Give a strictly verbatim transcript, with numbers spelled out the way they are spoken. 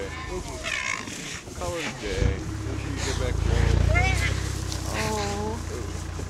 Call it a day. Make sure you get back home. Oh.